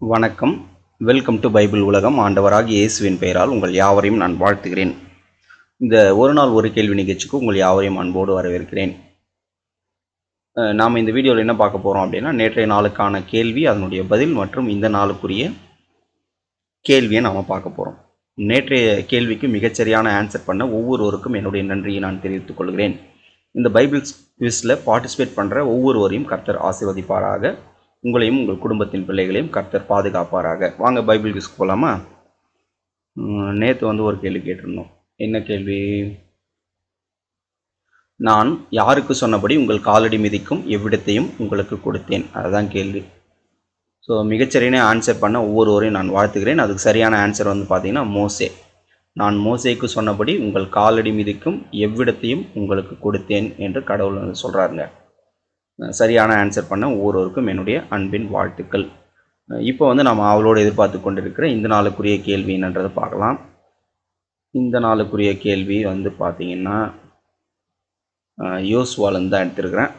வணக்கம். Welcome to Bible உலகம். ஆண்டவராகிய இயேசுவின் பெயரால் உங்கள் யாவரையும் நான் வாழ்த்துகிறேன். இந்த ஒரு நாள் ஒரு கேள்வி நிகழ்ச்சிக்கு உங்கள் யாவரையும் அன்போடு வரவேற்கிறேன். நாம் இந்த வீடியோவில் என்ன பார்க்க போகிறோம் அப்படின்னா, நேற்றைய நாளுக்கான கேள்வி, அதனுடைய பதில் மற்றும் இந்த நாளுக்குரிய கேள்வியை நாம் பார்க்க போகிறோம். நேற்றைய கேள்விக்கு மிகச்சரியான ஆன்சர் பண்ண ஒவ்வொருவருக்கும் என்னுடைய நன்றியை நான் தெரிவித்துக் கொள்கிறேன். இந்த பைபிள் குவிஸில் பார்ட்டிசிபேட் பண்ணுற ஒவ்வொருவரையும் கர்த்தர் ஆசீர்வதிப்பாராக. உங்களையும் உங்கள் குடும்பத்தின் பிள்ளைகளையும் கர்த்தர் பாதுகாப்பாராக. வாங்க பைபிள் குவிஸ்க்கு போகலாமா? நேற்று ஒரு கேள்வி கேட்டிருந்தோம். என்ன கேள்வி? நான் யாருக்கு சொன்னபடி உங்கள் காலடி மிதிக்கும் எவ்விடத்தையும் உங்களுக்கு கொடுத்தேன். அதுதான் கேள்வி. ஸோ மிகச்சரியான ஆன்சர் பண்ண ஒவ்வொருவரையும் நான் வாழ்த்துகிறேன். அதுக்கு சரியான ஆன்சர் பார்த்தீங்கன்னா மோசே. நான் மோசேக்கு சொன்னபடி உங்கள் காலடி மிதிக்கும் எவ்விடத்தையும் உங்களுக்கு கொடுத்தேன் என்று கடவுள் சொல்கிறாருங்க. சரியான ஆன்சர் பண்ண ஒவ்வொருவருக்கும் என்னுடைய அன்பின் வாழ்த்துக்கள். இப்போ நாம் அவளோடு எதிர்பார்த்து கொண்டிருக்கிற இந்த நாளுக்குரிய கேள்வி என்னன்றதை பார்க்கலாம். இந்த நாளுக்குரிய கேள்வி பார்த்தீங்கன்னா யோசுவாலேருந்து தான் எடுத்திருக்கிறேன்.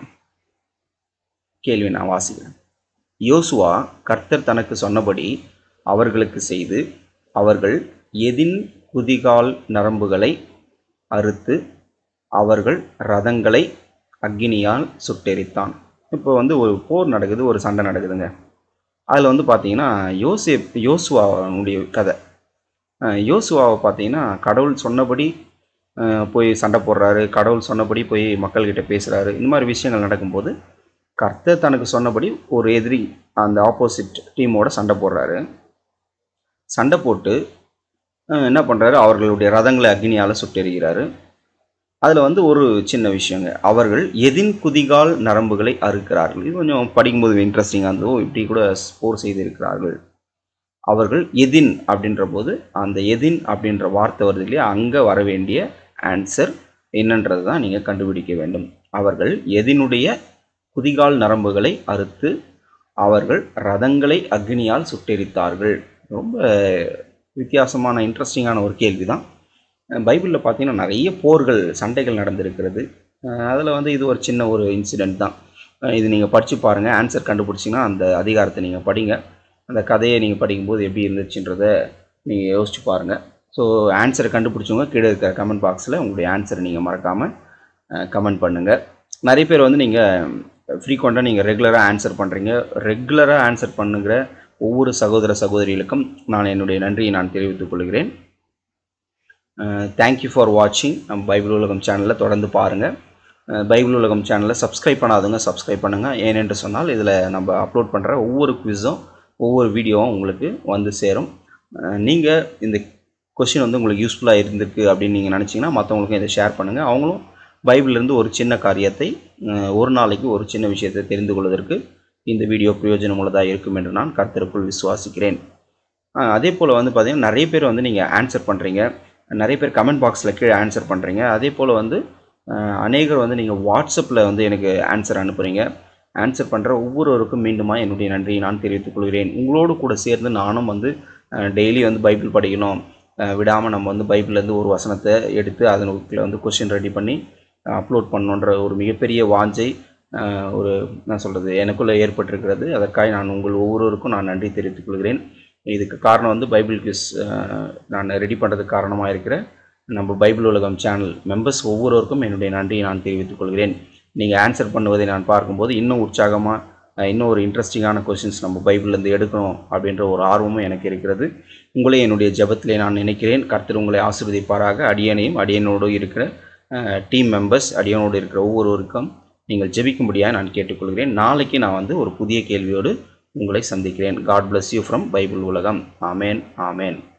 கேள்வி நான் வாசிக்கிறேன். யோசுவா கர்த்தர் தனக்கு சொன்னபடி அவர்களுக்கு செய்து அவர்கள் எதின் குதிகால் நரம்புகளை அறுத்து அவர்கள் ரதங்களை அக்கினியால் சுட்டெரித்தான். இப்போ ஒரு போர் நடக்குது, ஒரு சண்டை நடக்குதுங்க. அதில் பார்த்தீங்கன்னா யோசுவாவுடைய கதை. யோசுவாவை பார்த்தீங்கன்னா கடவுள் சொன்னபடி போய் சண்டை போடுறாரு, கடவுள் சொன்னபடி போய் மக்கள்கிட்ட பேசுகிறாரு. இந்த மாதிரி விஷயங்கள் நடக்கும்போது கர்த்தர் தனக்கு சொன்னபடி ஒரு எதிரி, அந்த ஆப்போசிட் டீமோட சண்டை போடுறாரு. சண்டை போட்டு என்ன பண்ணுறாரு, அவர்களுடைய ரதங்களை அக்னியால் சுட்டெரிகிறாரு. அதில் ஒரு சின்ன விஷயங்க, அவர்கள் எதின் குதிகால் நரம்புகளை அறுக்கிறார்கள். இது கொஞ்சம் படிக்கும்போது இன்ட்ரெஸ்டிங்காக இருந்ததோ, இப்படி கூட போர் செய்திருக்கிறார்கள். அவர்கள் எதின் அப்படின்ற போது அந்த எதின் அப்படின்ற வார்த்தை வருது இல்லையா, அங்கே வர வேண்டிய ஆன்சர் என்னன்றது தான் நீங்கள் கண்டுபிடிக்க வேண்டும். அவர்கள் எதினுடைய குதிகால் நரம்புகளை அறுத்து அவர்கள் ரதங்களை அக்னியால் சுட்டெரித்தார்கள். ரொம்ப வித்தியாசமான இன்ட்ரெஸ்டிங்கான ஒரு கேள்வி தான். பைபிளில் பார்த்தீங்கன்னா நிறைய போர்கள், சண்டைகள் நடந்திருக்கிறது. அதில் இது ஒரு சின்ன ஒரு இன்சிடெண்ட் தான். இது நீங்கள் படித்து பாருங்கள். ஆன்சர் கண்டுபிடிச்சிங்கன்னா அந்த அதிகாரத்தை நீங்கள் படிங்க. அந்த கதையை நீங்கள் படிக்கும்போது எப்படி இருந்துச்சுன்றதை நீங்கள் யோசிச்சு பாருங்கள். ஸோ ஆன்சரை கண்டுபிடிச்சவங்க கீழே இருக்கிற கமெண்ட் பாக்ஸில் உங்களுடைய ஆன்சரை நீங்கள் மறக்காமல் கமெண்ட் பண்ணுங்கள். நிறைய பேர் நீங்கள் ஃப்ரீக்வெண்ட்டாக நீங்கள் ரெகுலராக ஆன்சர் பண்ணுறீங்க. ரெகுலராக ஆன்சர் பண்ணுகிற ஒவ்வொரு சகோதர சகோதரிகளுக்கும் நான் என்னுடைய நன்றியை நான் தெரிவித்துக் கொள்கிறேன். தேங்க்யூ ஃபார் வாட்சிங். நம்ம பைபிள் உலகம் சேனலில் தொடர்ந்து பாருங்கள். பைபிள் உலகம் சேனலில் சப்ஸ்கிரைப் பண்ணாதவங்க சப்ஸ்கிரைப் பண்ணுங்கள். ஏனென்று சொன்னால் இதில் நம்ம அப்லோட் பண்ணுற ஒவ்வொரு குவிஸும் ஒவ்வொரு வீடியோவும் உங்களுக்கு சேரும். நீங்கள் இந்த கொஸ்டின் உங்களுக்கு யூஸ்ஃபுல்லாக இருந்திருக்கு அப்படின்னு நீங்கள் நினச்சிங்கன்னா மற்றவங்களுக்கும் இதை ஷேர் பண்ணுங்கள். அவங்களும் பைபிளிலிருந்து ஒரு சின்ன காரியத்தை, ஒரு நாளைக்கு ஒரு சின்ன விஷயத்தை தெரிந்து கொள்வதற்கு இந்த வீடியோ பிரயோஜனமுள்ளதாக இருக்கும் என்று நான் கர்த்தருக்குள் விசுவாசிக்கிறேன். அதே போல் பார்த்தீங்கன்னா நிறைய பேர் நீங்கள் ஆன்சர் பண்ணுறீங்க. நிறைய பேர் கமெண்ட் பாக்ஸில் கீழே ஆன்சர் பண்ணுறீங்க. அதே போல் அநேகர் நீங்கள் வாட்ஸ்அப்பில் எனக்கு ஆன்சர் அனுப்புகிறீங்க. ஆன்சர் பண்ணுற ஒவ்வொருவருக்கும் மீண்டுமா என்னுடைய நன்றியை நான் தெரிவித்துக் கொள்கிறேன். உங்களோடு கூட சேர்ந்து நானும் டெய்லி பைபிள் படிக்கணும், விடாமல் நம்ம பைபிள்லேருந்து ஒரு வசனத்தை எடுத்து அதனுக்குள்ளே கொஸ்டின் ரெடி பண்ணி அப்லோட் பண்ணணுன்ற ஒரு மிகப்பெரிய வாஞ்சை என்ன சொல்கிறது எனக்குள்ளே ஏற்பட்டிருக்கிறது. அதற்காக நான் உங்கள் ஒவ்வொருவருக்கும் நான் நன்றி தெரிவித்துக் கொள்கிறேன். இதுக்கு காரணம் பைபிள் குவிஸ் நான் ரெடி பண்ணுறதுக்கு காரணமாக இருக்கிற நம்ம பைபிள் உலகம் சேனல் மெம்பர்ஸ் ஒவ்வொருவருக்கும் என்னுடைய நன்றியை நான் தெரிவித்துக் கொள்கிறேன். நீங்கள் ஆன்சர் பண்ணுவதை நான் பார்க்கும்போது இன்னும் உற்சாகமாக, இன்னும் ஒரு இன்ட்ரெஸ்டிங்கான கொஸ்டின்ஸ் நம்ம பைபிள்லேருந்து எடுக்கணும் அப்படின்ற ஒரு ஆர்வமும் எனக்கு இருக்கிறது. உங்களே என்னுடைய ஜெபத்திலே நான் நினைக்கிறேன். கர்த்தர் உங்களை ஆசீர்வதிப்பாராக. அடியனையும் அடியனோடு இருக்கிற டீம் மெம்பர்ஸ், அடியனோடு இருக்கிற ஒவ்வொருவருக்கும் நீங்கள் ஜெபிக்கும்படியாக நான் கேட்டுக்கொள்கிறேன். நாளைக்கு நான் ஒரு புதிய கேள்வியோடு உங்களை சந்திக்கிறேன். God bless you from Bible உலகம். ஆமேன், ஆமேன்.